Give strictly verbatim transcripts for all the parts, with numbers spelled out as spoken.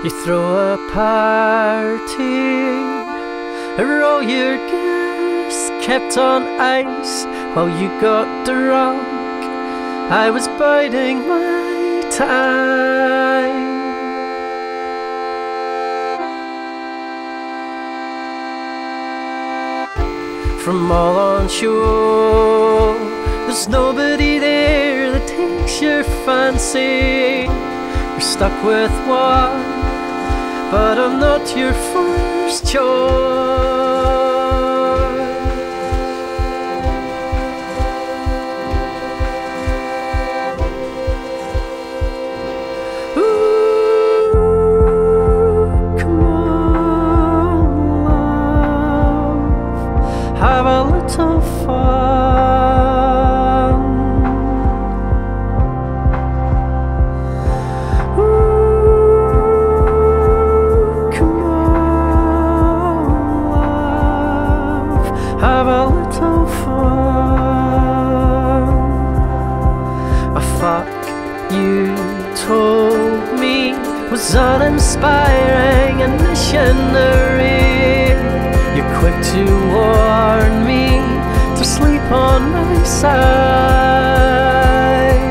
You throw a party, all your guests kept on ice while you got drunk. I was biding my time. From all on shore, there's nobody there that takes your fancy. You're stuck with one, but I'm not your first choice. Ooh, come on, love, have a little fun. Ooh, come on, love, have a little fun. A fuck you told me was uninspiring and missionary. You're quick to warn me to sleep on my side.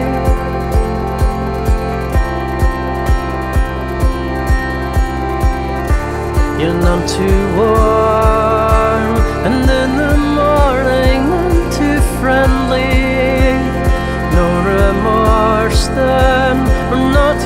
You're none too warm, and in the morning none too friendly. No remorse then, or not